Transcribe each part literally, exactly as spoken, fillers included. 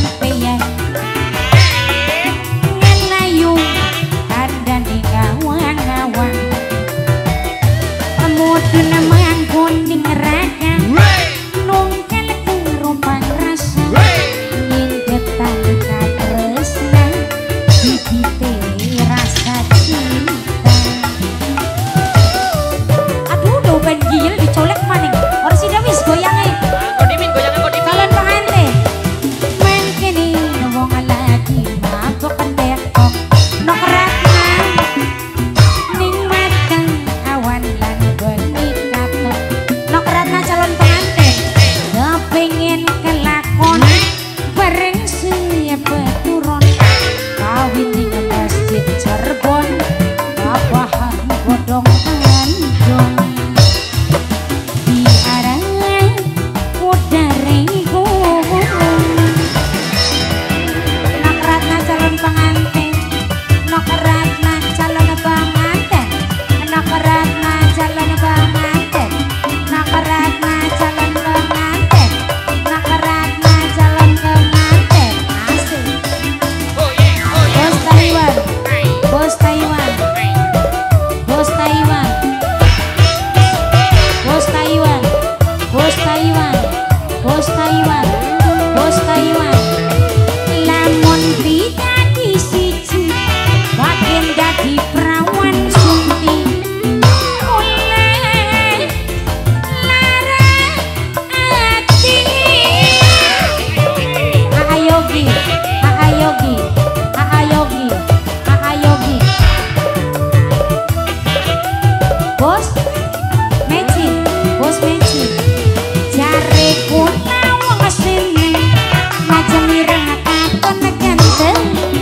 sampeyan ngelayu kandhane gawang-gawang mudun manggon ning raga nungkel kerumpang rasa nyinggetan katresna bibite rasa cinta. Aduh do ben gil dicolek maning ora sida wis goyange kodimin goyangan kodimin calon pengantin mangkene wong lagi mabok tekok nok ratna ning mateng awan lan benikat nok ratna calon pengantin kepengin kelakon bareng siapa turun kawin ning masjid Cirebon babahan godong andong di arah udarengku nok ratna calon pengantin nok ratna calon pengantin nok ratna calon pengantin nok ratna calon pengantin nok ratna calon pengantin asik bos Taiwan bos Taiwan bos Taiwan bos Taiwan bos Taiwan bos Taiwan lamun pribadi siji makin dadi perawan sunti mulai lara ati Aayogi Aayogi Aayogi Aayogi bos Meci bos Meci jare kuna wong sini macam ireng katon ganteng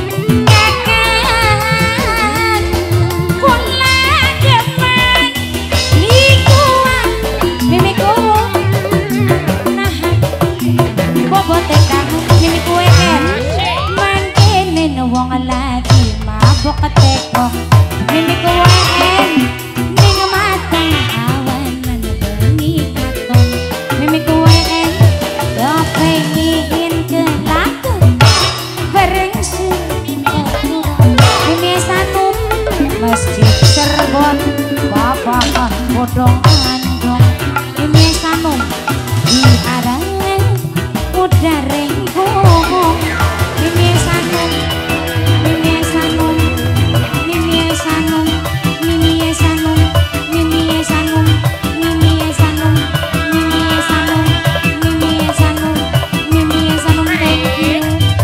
kakan kula demen likuan mimiku nah bobote kamu mimiku eken mangkene wong lagi mabok teko mimiku eken ning mateng awan lan bengi katon mimiku eken kepengin kelakon bareng siapa mimi sanum masjid Cirebon babakan godong andong mimi sanum di arah udarengku mimi sanum mimi sanum mimi sanum mimi sanum mimi sanum mimi sanum mimi sanum mimi sanum mimi sanum thank you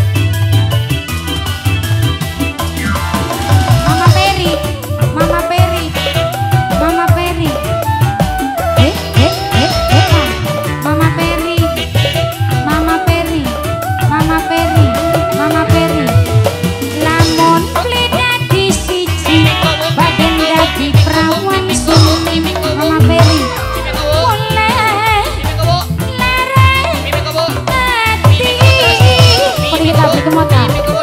Mama Peri Mama Peri Mama Peri eh eh eh eh Mama Peri Mama Peri Mama Peri Mama Peri lamun pledadi siji badan dadi perawan sunti Mama Peri mulai lara ati pergi kabeh ke mata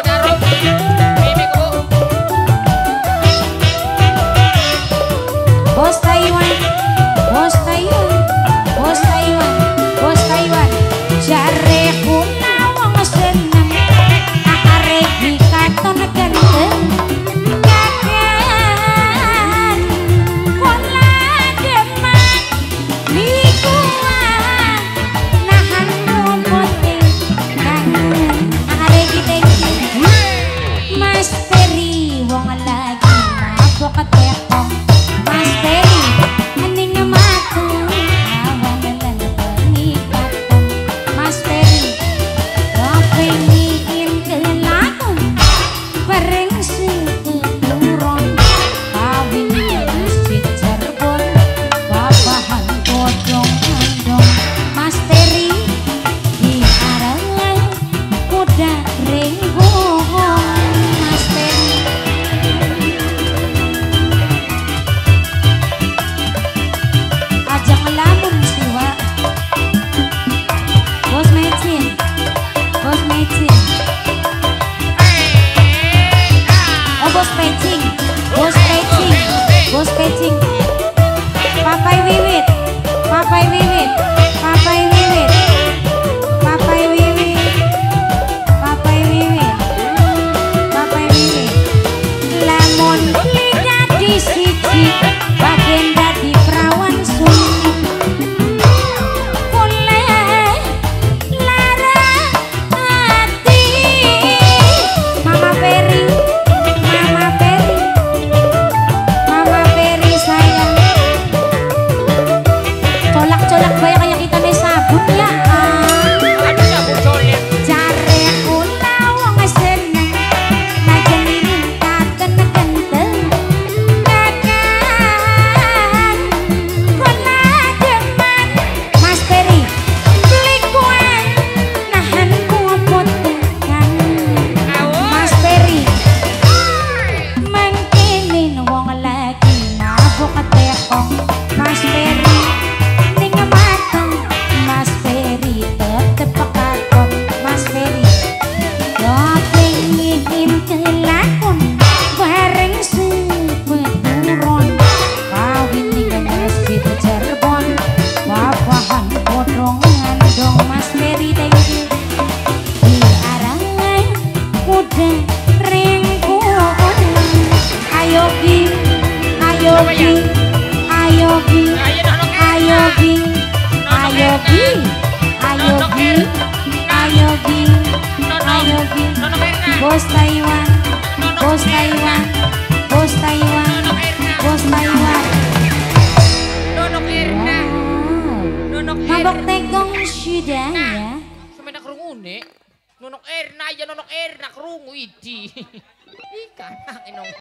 bos Taiwan bos Taiwan bos Taiwan bos Taiwan jare kuna wong seneng akare dikaton ganteng kakan kula demen likuan nahan momote kangen akare ditengki Mas Peri wong lagi mabok teko Mas Peri ning mateng awan lan bengi katon Mas Peri kepengin kelakon bareng seketurun kawin masjid Cirebon babahan godong andong Mas Peri di arah udarengku Mas Peri ajang lamun siwa bos Mecin bos Mecin oh bos Pecing bos Pecing bos Pecing Papai Wiwit Papai Wiwit Papai Wiwit Papai Wiwit Deringku ayo Gi ayo Gi ayo Gi ayo Gi ayo Gi ayo Gi ayo Gi ayo Gi Bos Taiwan Bos Taiwan Bos Taiwan Bos Taiwan Nonok Erna Nonok Erna mabok tegong sudah ya sampai nak rungu nek Nonok Erna ya Nonok Erna kerungu idi ikan inong